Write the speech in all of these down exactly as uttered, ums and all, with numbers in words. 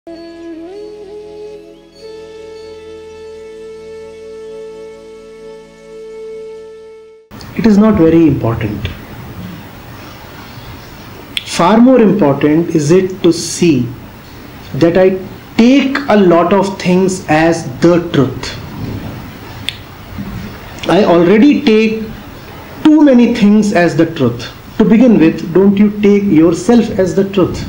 It is not very important. Far more important is it to see that I take a lot of things as the truth. I already take too many things as the truth. To begin with, don't you take yourself as the truth?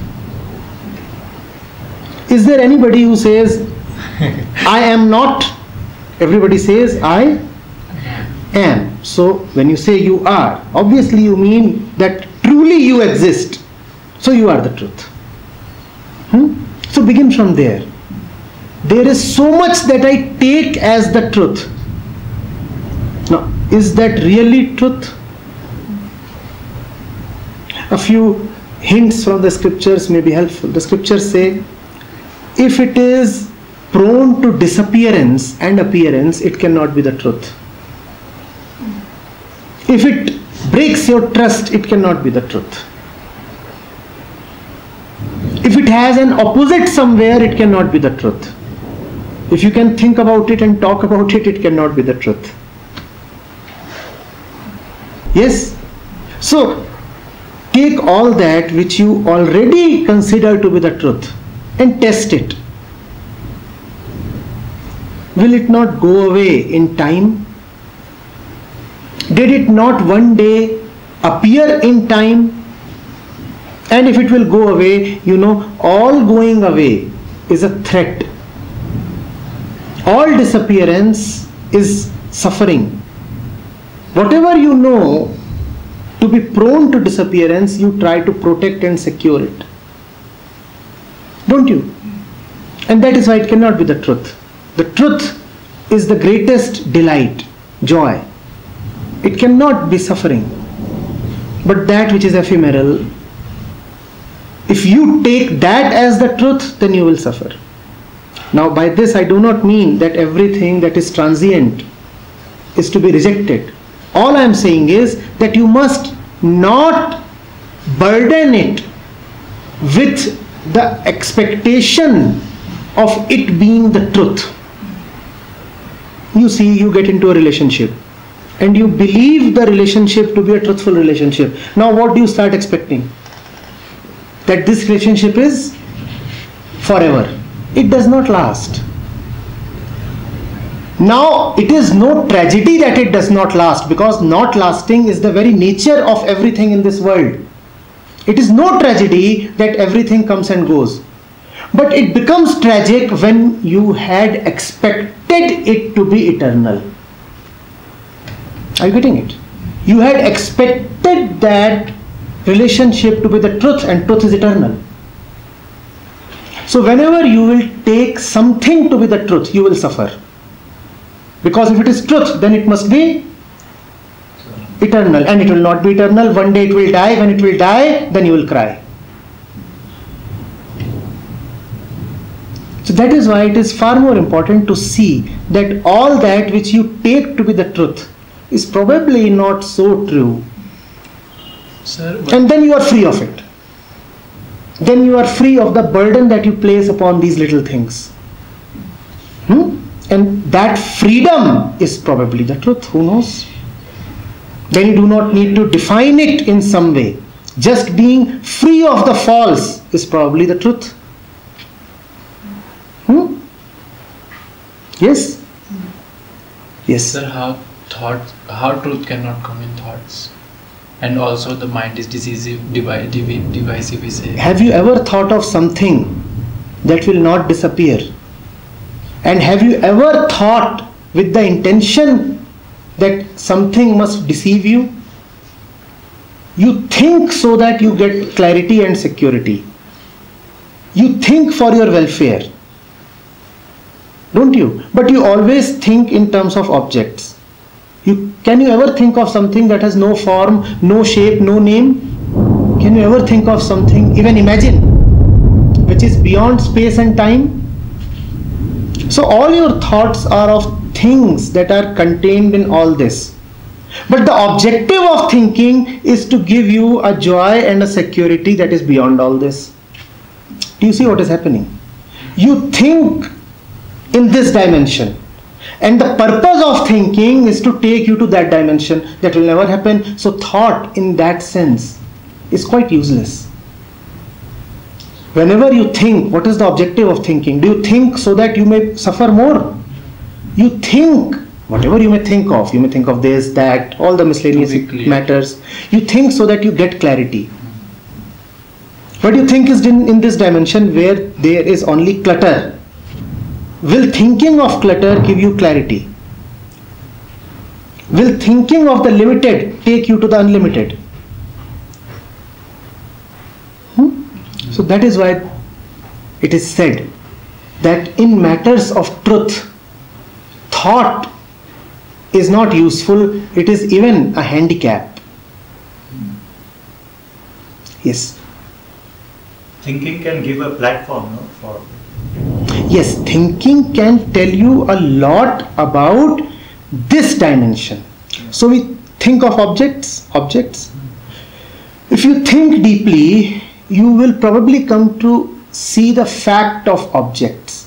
Is there anybody who says, I am not? Everybody says, I am. So when you say you are, obviously you mean that truly you exist. So you are the truth. Hmm? So begin from there. There is so much that I take as the truth. Now, is that really truth? A few hints from the scriptures may be helpful. The scriptures say, if it is prone to disappearance and appearance, it cannot be the truth. If it breaks your trust, it cannot be the truth. If it has an opposite somewhere, it cannot be the truth. If you can think about it and talk about it, it cannot be the truth. Yes? So, take all that which you already consider to be the truth and test it. Will it not go away in time? Did it not one day appear in time? And if it will go away, you know, all going away is a threat. All disappearance is suffering. Whatever you know to be prone to disappearance, you try to protect and secure it. Don't you? And that is why it cannot be the truth. The truth is the greatest delight, joy. It cannot be suffering. But that which is ephemeral, if you take that as the truth, then you will suffer. Now by this I do not mean that everything that is transient is to be rejected. All I am saying is that you must not burden it with the expectation of it being the truth. You see, you get into a relationship and you believe the relationship to be a truthful relationship. Now what do you start expecting? That this relationship is forever. It does not last. Now it is no tragedy that it does not last, because not lasting is the very nature of everything in this world. It is no tragedy that everything comes and goes. But it becomes tragic when you had expected it to be eternal. Are you getting it? You had expected that relationship to be the truth, and truth is eternal. So whenever you will take something to be the truth, you will suffer. Because if it is truth, then it must be eternal, and it will not be eternal. One day it will die. When it will die, then you will cry. So that is why it is far more important to see that all that which you take to be the truth is probably not so true. Sir, and then you are free of it. Then you are free of the burden that you place upon these little things. Hmm? And that freedom is probably the truth. Who knows? Then you do not need to define it in some way. Just being free of the false is probably the truth. Hmm? Yes? Yes. Sir, how thoughts, how truth cannot come in thoughts? And also the mind is decisive, divisive, divisive we say. Have you ever thought of something that will not disappear? And have you ever thought with the intention that something must deceive you? You think so that you get clarity and security. You think for your welfare. Don't you? But you always think in terms of objects. You, can you ever think of something that has no form, no shape, no name? Can you ever think of something, even imagine, which is beyond space and time? So all your thoughts are of things that are contained in all this. But the objective of thinking is to give you a joy and a security that is beyond all this. Do you see what is happening? You think in this dimension, and the purpose of thinking is to take you to that dimension. That will never happen. So thought in that sense is quite useless. Whenever you think, what is the objective of thinking? Do you think so that you may suffer more? You think whatever you may think of. You may think of this, that, all the miscellaneous matters. You think so that you get clarity. What you think is in, in this dimension where there is only clutter. Will thinking of clutter give you clarity? Will thinking of the limited take you to the unlimited? Hmm? So that is why it is said that in matters of truth, thought is not useful, it is even a handicap. Yes. Thinking can give a platform, no, for... Yes, thinking can tell you a lot about this dimension. So we think of objects, objects. If you think deeply, you will probably come to see the fact of objects.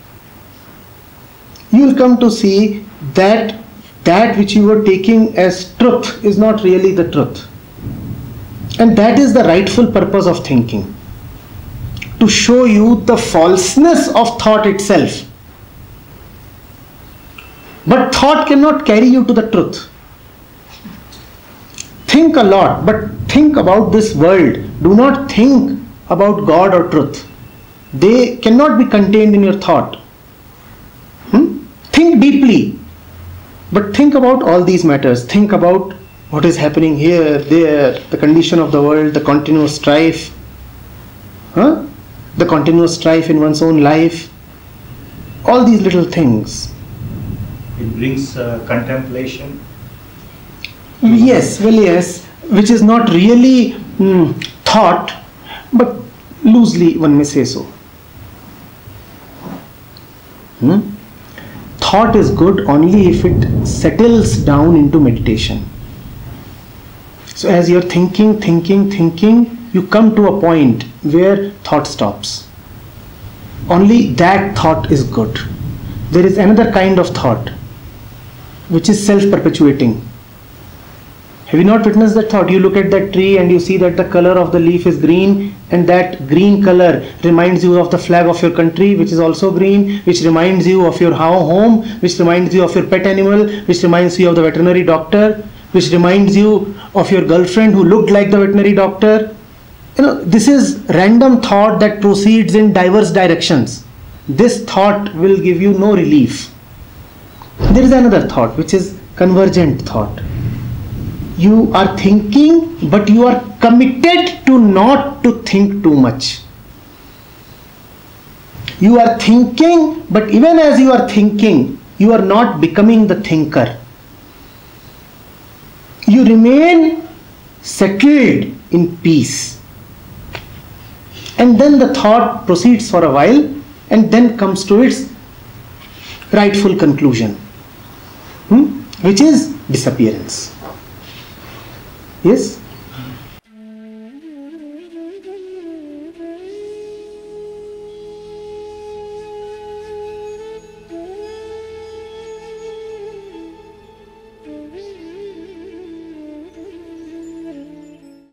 You will come to see that that which you were taking as truth is not really the truth. And that is the rightful purpose of thinking. To show you the falseness of thought itself. But thought cannot carry you to the truth. Think a lot, but think about this world. Do not think about God or truth. They cannot be contained in your thought. Hmm? Think deeply, but think about all these matters. Think about what is happening here, there, the condition of the world, the continuous strife. Huh? The continuous strife in one's own life, all these little things. It brings uh, contemplation. Yes, well, yes, which is not really mm, thought, but loosely one may say so. Hmm? Thought is good only if it settles down into meditation. So as you're thinking, thinking, thinking, you come to a point where thought stops. Only that thought is good. There is another kind of thought which is self-perpetuating. Have you not witnessed that thought? You look at that tree and you see that the color of the leaf is green, and that green color reminds you of the flag of your country, which is also green, which reminds you of your home, which reminds you of your pet animal, which reminds you of the veterinary doctor, which reminds you of your girlfriend who looked like the veterinary doctor. You know, this is random thought that proceeds in diverse directions. This thought will give you no relief. There is another thought which is convergent thought. You are thinking, but you are committed to not to think too much. You are thinking, but even as you are thinking, you are not becoming the thinker. You remain settled in peace. And then the thought proceeds for a while and then comes to its rightful conclusion, hmm? which is disappearance. Yes?